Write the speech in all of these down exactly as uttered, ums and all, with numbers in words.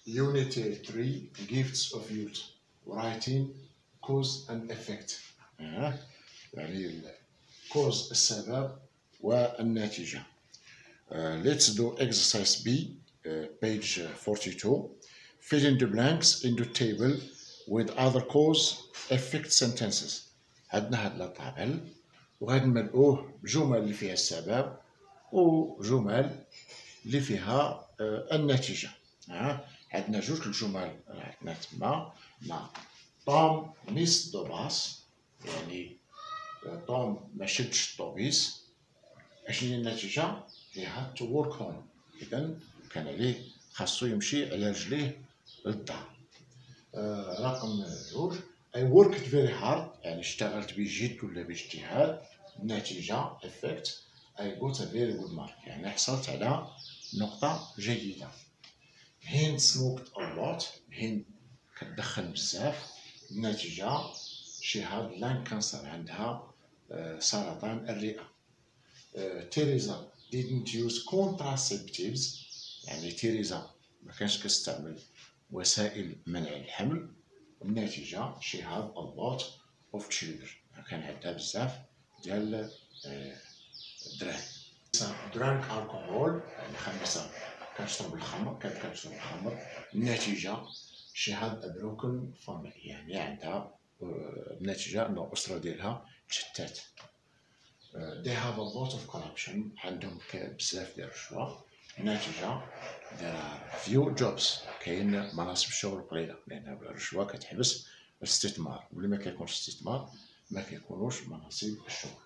Unity three Gifts of Youth Writing Cause and Effect. آه. يعني cause السبب والنتيجة. Uh, let's do exercise B, uh, page forty-two. Fill in the blanks in the table with other cause effect sentences. عندنا هاد الطابل وغادي نملؤوه بجمل اللي فيها السبب وجمل اللي فيها uh, النتيجة. uh, عندنا جوج الجمل عندنا تما مع توم ميس دو باس، يعني توم ما شدش الطوبيس. اشنو هي النتيجة؟ فيها to work home، إذا كان عليه خاصو يمشي على رجليه للدار. آه رقم جوج I worked very hard، يعني اشتغلت بجد ولا باجتهاد. النتيجة effect I got a very good mark، يعني حصلت على نقطة جيدة. هند smoked a lot، هند كتدخن بزاف. النتيجة she had lung cancer، عندها آه سرطان الرئة. آه تيريزا didn't use contraceptives، يعني تيريزا ما كانش كتستعمل وسائل منع الحمل. النتيجة she had a lot of children، كان عندها بزاف ديال الدراري. drank alcohol، يعني خمسة كتشرب الخمر، كانت كتشرب الخمر. النتيجة she had a broken family، يعني عندها النتيجة أن الأسرة ديالها تشتات. they have a lot of corruption، عندهم بزاف ديال الرشوة. النتيجة there are few jobs، كاين مناصب الشغل قليلة، لأن الرشوة كتحبس الاستثمار، واللي ما كيكونش استثمار ما كيكونوش مناصب الشغل.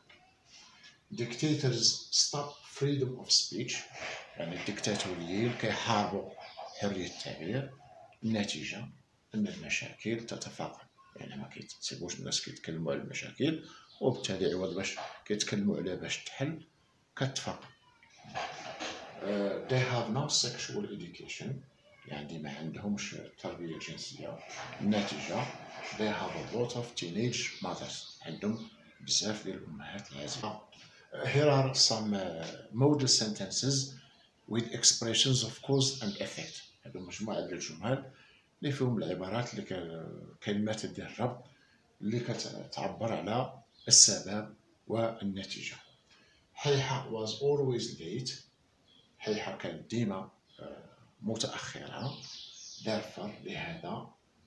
dictators stop freedom of speech، يعني الديكتاتوريين كيحاربوا حرية التعبير. النتيجة أن المشاكل تتفاقم، يعني ما كيتسيبوش الناس كيتكلموا على المشاكل، وبالتالي عوض باش كيتكلموا عليها باش تحل كتفاقم. Uh, they have no sexual education، يعني ما عندهمش تربية جنسية. النتيجة they have a lot of teenage mothers، عندهم بزاف ديال الأمهات العازبة. Uh, here are some uh, model sentences with expressions of cause and effect. هذو مجموعة ديال الجمل اللي فيهم العبارات اللي كلمات ديال الربط اللي كتعبر على السبب والنتيجة. حيحة was always late، حيحة كانت ديما متأخرة. therefore لهذا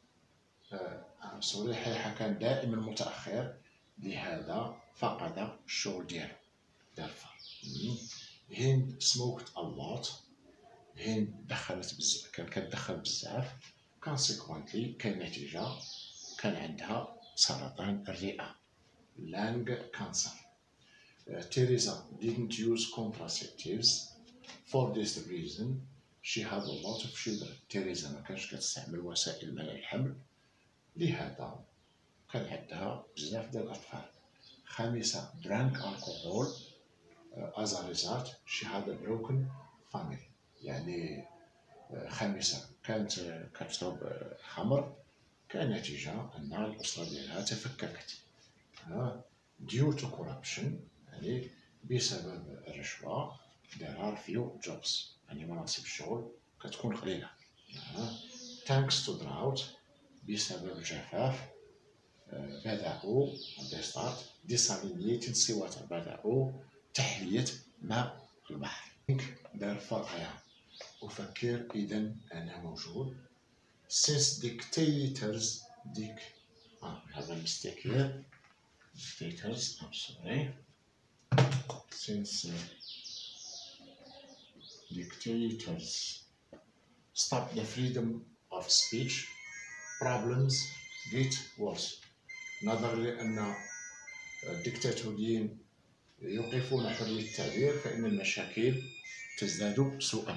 سوري حيحة كان دائما متأخر، لهذا فقد الشغل ديالو. therefore هند smoked a lot، هند دخلت بزاف، كان كتدخل بزاف. consequently كنتيجة كان عندها سرطان الرئة lung cancer. uh, Teresa didn't use contraceptives for this reason she had a lot of children. تيريزا ما كانش كتستعمل وسائل منع الحمل، لهذا كان عندها بزاف ديال الأطفال. خامسة drank alcohol uh, as a result she had a broken family، يعني uh, خامسة كانت uh, كتشرب uh, خمر، كنتيجة أن الأسرة ديالها تفككت. uh, due to corruption، يعني بسبب الرشوة. there are few jobs، يعني مناصب الشغل كتكون قليلة. uh, thanks to drought، بسبب الجفاف. uh, بدأوا they start desalinating sea water، بدأوا تحلية ماء البحر. therefore I am، أفكر إذا أنا موجود. since dictators dic ah we have a mistake here. dictators I'm sorry since uh, dictators stop the freedom of speech problems get worse. نظرا لأن الدكتاتوريين يوقفون حرية التعبير فإن المشاكل تزداد سوءا.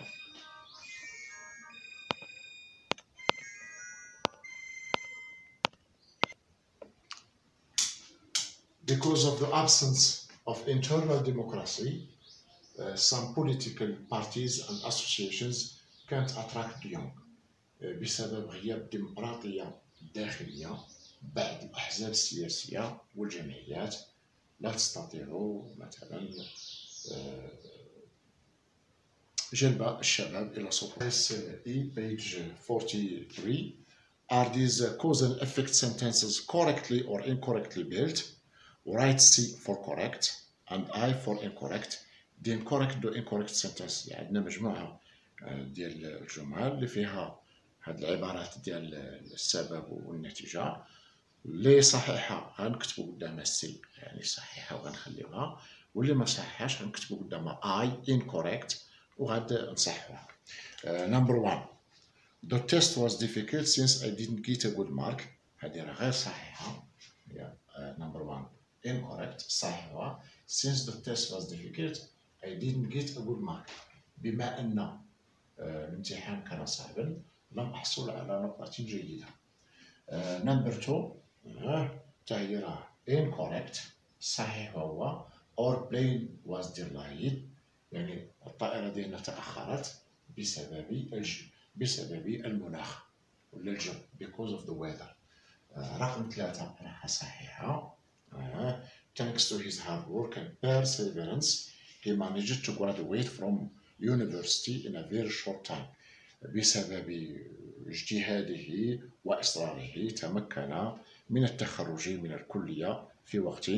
Because of the absence of internal democracy, uh, some political parties and associations can't attract the young. uh, بسبب غياب الديمقراطية الداخلية، بعض الأحزاب السياسية والجمعيات لا تستطيع مثلا uh, جلب الشباب إلى صفوف. E page forty-three. Are these cause and effect sentences correctly or incorrectly built? Write C for correct and I for incorrect. The incorrect و incorrect sentence يعني عندنا مجموعة ديال الجمل اللي فيها هاد العبارات ديال السبب والنتيجة. اللي صحيحة غنكتبو قدامها سي يعني صحيحة وغنخليوها، واللي ما صحيحاش غنكتبو قدامها I incorrect وغاد نصححوها. Number one. The test was difficult since I didn't get a good mark. هذه راه غير صحيحة. Yeah. Number one. Incorrect. صحيحة. Since the test was difficult I didn't get a good mark. بما أن الامتحان كان صعبا لم أحصل على نقطة جيدة. Number two. تاهي راه incorrect. صحيح هو our plane was delayed يعني الطائرة ديالنا تأخرت بسبب الج... بسبب المناخ ولا الجو because of the weather. آه رقم ثلاثة راح صحيحة. آه thanks to his hard work and perseverance he managed to graduate from university in a very short time. بسبب اجتهاده وإصراره تمكن من التخرج من الكلية في وقت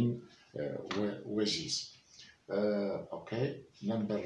وجيز. Uh, okay, number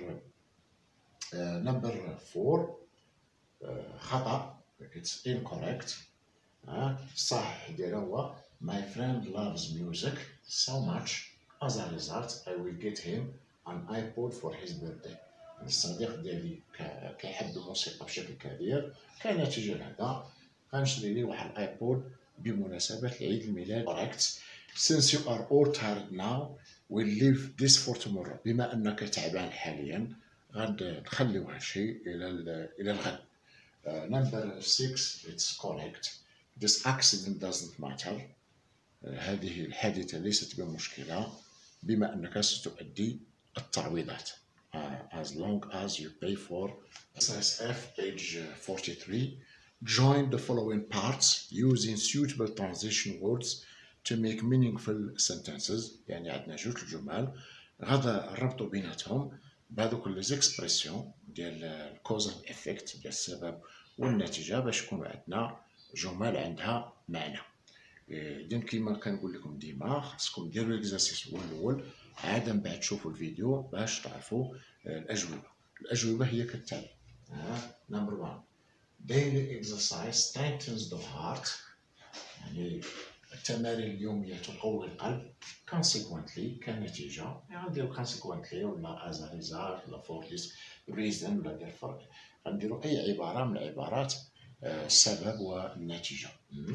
uh, number four. uh, خطأ. It's incorrect. uh, صح ديالها هو my friend loves music so much as a result I will get him an iPod for his birthday. الصديق ديالي كيحب الموسيقى بشكل كبير، كنتيجة لهذا غنشري ليه واحد الايبود بمناسبة عيد الميلاد. Correct. Since you are all tired now we'll leave this for tomorrow. بما انك تعبان حاليا غنخليو هادشي الى الى الغد. uh, number six. It's correct. This accident doesn't matter. uh, هذه الحادثة ليست بمشكلة بما انك ستؤدي التعويضات. Uh, as long as you pay for. Exercise F page forty-three. Join the following parts using suitable transition words to make meaningful sentences. يعني عندنا جوج الجمل غادا نربطو بيناتهم بهذوك لي زيكسبرسيون ديال الكوز اند افكت ديال السبب والنتيجة باش يكونوا عندنا جمل عندها معنى. إذن كيما كنقول لكم ديما خاصكم ديروا ليكزارسيس هو الاول عاد من بعد تشوفوا الفيديو باش تعرفوا الأجوبة. الأجوبة هي كالتالي. Number one. Daily exercise strengthens the heart. يعني التمارين اليومية تقوي القلب. Consequently كنتيجة يعني غنديرو consequently ولا as a result ولا for this reason ولا therefore غنديرو أي عبارة من العبارات السبب والنتيجة.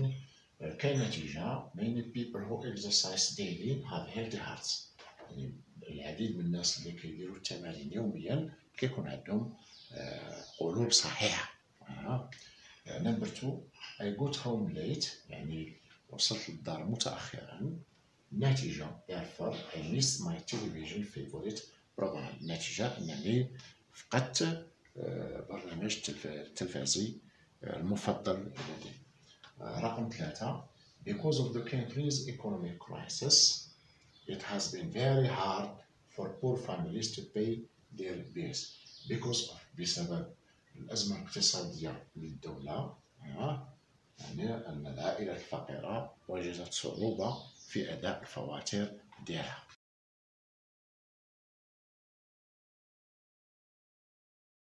كنتيجة many people who exercise daily have healthy hearts. يعني العديد من الناس اللي كيديروا التمارين يوميا كيكون عندهم قلوب صحيحة. نمبر two. I got home late يعني وصلت للدار متأخرا. النتيجة therefore I missed my television favorite program. النتيجة أنني فقدت برنامج التلفازي المفضل لدي. رقم ثلاثة. Because of the country's economic crisis it has been very hard for poor families to pay their bills. Because of بسبب الأزمة الاقتصادية للدولة يعني أن العائلات الفقيرة وجدت صعوبة في أداء الفواتير ديالها.